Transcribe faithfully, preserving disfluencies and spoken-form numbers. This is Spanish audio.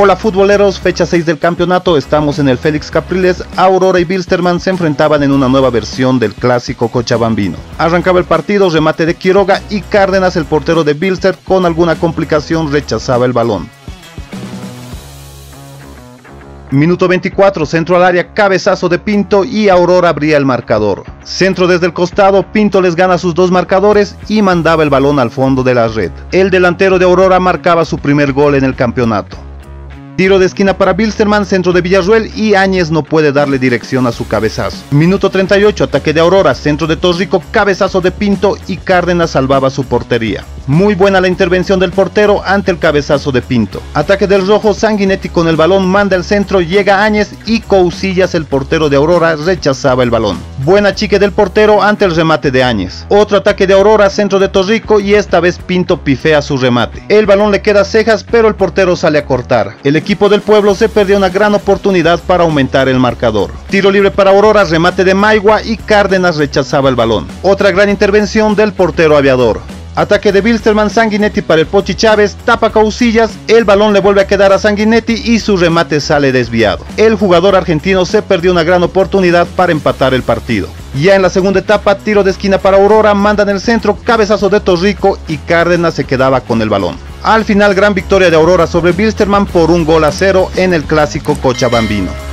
Hola futboleros, fecha seis del campeonato, estamos en el Félix Capriles. Aurora y Wilstermann se enfrentaban en una nueva versión del clásico cochabambino. Arrancaba el partido, remate de Quiroga y Cárdenas, el portero de Wilster, con alguna complicación rechazaba el balón. Minuto veinticuatro, centro al área, cabezazo de Pinto y Aurora abría el marcador. Centro desde el costado, Pinto les gana a sus dos marcadores y mandaba el balón al fondo de la red. El delantero de Aurora marcaba su primer gol en el campeonato. Tiro de esquina para Wilstermann, centro de Villarruel y Áñez no puede darle dirección a su cabezazo. Minuto treinta y ocho, ataque de Aurora, centro de Torrico, cabezazo de Pinto y Cárdenas salvaba su portería. Muy buena la intervención del portero ante el cabezazo de Pinto. Ataque del rojo, Sanguinetti con el balón manda el centro, llega Áñez y Cousillas, el portero de Aurora, rechazaba el balón. Buena chique del portero ante el remate de Áñez. Otro ataque de Aurora, centro de Torrico y esta vez Pinto pifea su remate. El balón le queda a Cejas pero el portero sale a cortar. El equipo del pueblo se perdió una gran oportunidad para aumentar el marcador. Tiro libre para Aurora, remate de Maigua y Cárdenas rechazaba el balón. Otra gran intervención del portero aviador. Ataque de Wilstermann, Sanguinetti para el Pochi Chávez, tapa Cousillas, el balón le vuelve a quedar a Sanguinetti y su remate sale desviado. El jugador argentino se perdió una gran oportunidad para empatar el partido. Ya en la segunda etapa, tiro de esquina para Aurora, mandan el centro, cabezazo de Torrico y Cárdenas se quedaba con el balón. Al final, gran victoria de Aurora sobre Wilstermann por un gol a cero en el clásico cochabambino.